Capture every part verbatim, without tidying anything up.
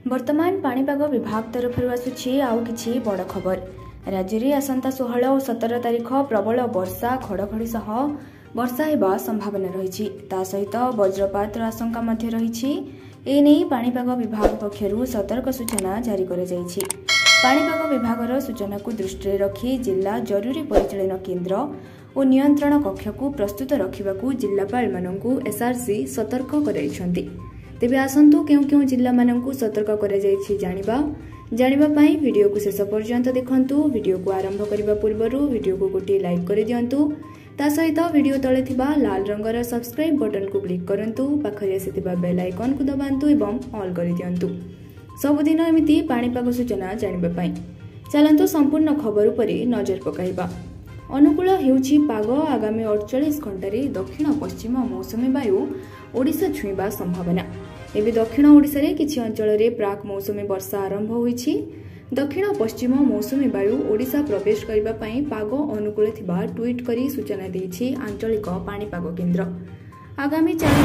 वर्तमान पाणीपाग विभाग तरफ आसुछि आउ किछि बड़ खबर। राज्य में आसंता षोहल और सतर तारिख प्रबल वर्षा घड़घड़ी सह वर्षा हेबा संभावना रही सहित वज्रपात आशंका मध्य रही। एने पाणीपाग विभाग पक्षरु सतर्क सूचना जारी कर जाइछि। पाणीपाग विभागर सूचना को दृष्टि रखी जिला जरूरी परिचालन केन्द्र और नियंत्रण कक्ष को प्रस्तुत रखा जिलापाल मानू एसआरसी सतर्क कराइछन्ति। तेबे आसंतु केउ केउ जिला मानू सतर्क करा जाइछि जानिबा जानिबा पई वीडियो को शेष पर्यंत देखंतु। वीडियो को आरंभ करबा पूर्वरु वीडियो को गोटे लाइक कर दियंतु। ता सहित वीडियो तले थिबा लाल रंगर सब्सक्राइब बटन को क्लिक करंतु। पाखरे आसीथिबा बेल आइकन को दबांतु एवं ऑल कर दियंतु। सबुदिन एमिति पाणीपाग सूचना जानिबा पई चलंतु संपूर्ण खबर उपरे नजर पकाइबा। अनुकूल हेउछि पाग। आगामी अड़तालीस घंटे दक्षिण पश्चिम मौसुमी वायु ओडिशा छुईबा संभावना। एबे दक्षिण ओडिशा रे किछि अंचल रे प्राक मौसुमी वर्षा आरंभ होईछि। दक्षिण पश्चिम मौसुमी वायु ओडिशा प्रवेश करबा पई पाग अनुकूल थिबा ट्वीट करी सूचना देछि आंचलिक पाणीपाग केन्द्र। आगामी चार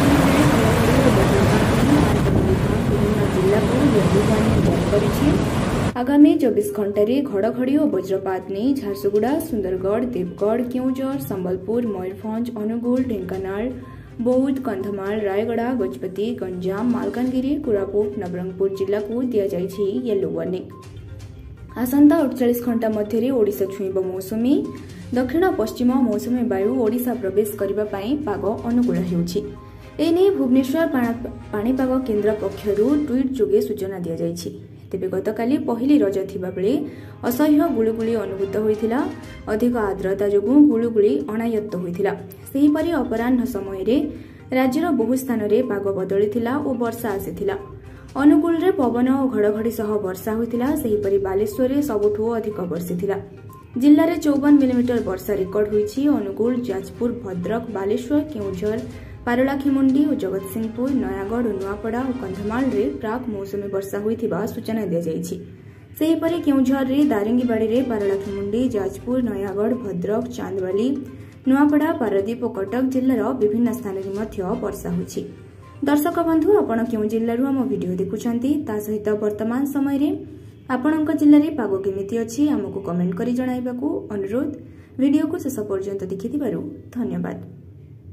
जिला को येलो वार्निंग जारी करिछि। आगामी चौबीस घंटे घड़घड़ी और वज्रपात नहीं झारसुगुड़ा, सुंदरगढ़, देवगढ़, केउझर, संबलपुर, मयूरभंज, अनुगुल, ढेंकानाल, बौद्ध, कंधमाल, रायगड़ा, गजपति, गंजाम, मालकानगिरी, कोरापुट, नवरंगपुर जिला को दि जाइछि येलो वार्निंग। आसंता अड़तालीस घंटा मध्य ओडिशा छुईब मौसुमी। दक्षिण पश्चिम मौसुमी वायु ओडिशा प्रवेश करबा पई पाग अनुकूल हेउछि। एने भुवनेश्वर पाणीपाग केन्द्र पक्षरु ट्वीट जोगे सूचना दि जाइछि। तेबे गतकाली पहली रज थिबा बेले असह्य गुलुगुली अनुभूत होइथिला। अधिक आर्द्रता जोगु गुलुगुली अनायत्त होइथिला। सेहीपरि अपराह्न समय रे राज्यर बहु स्थान रे पाग बदलिथिला और वर्षा आसीथिला। अनुगुल रे पवन और घड़घड़ी सह वर्षा होइथिला। सेहीपरि बालेश्वर रे सबुठु अधिक वर्षिथिला। जिल्ला रे चौवन मिलीमीटर वर्षा रेकर्ड होइछि। अनुगुल, जाजपुर, भद्रक, बालेश्वर, केउझर, पारलाखीमुंडी और जगतसिंहपुर, नयागढ़ और नुआपड़ा और कंधमाल रे प्राक मौसुमी वर्षा होइथिबा सूचना दि जाइछि। सेहीपरि केउझर रे, दारिंगीबाड़ी रे, पारलाखीमुंडी, जाजपुर, नयागढ़, भद्रक, चांदवाली, नुआपड़ा, पारादीप और कटक जिल्लार विभिन्न स्थान रे मध्य वर्षा होइछि। दर्शक बंधु, आपण केउ जिल्लारू हम वीडियो देखुछन्ती ता सहित वर्तमान समय रे आपणक जिल्ला रे पाग केमिति अछि हमकु कमेंट करी जणाइबाकू अनुरोध। वीडियो को शेष पर्यंत देखिथिबारु धन्यवाद।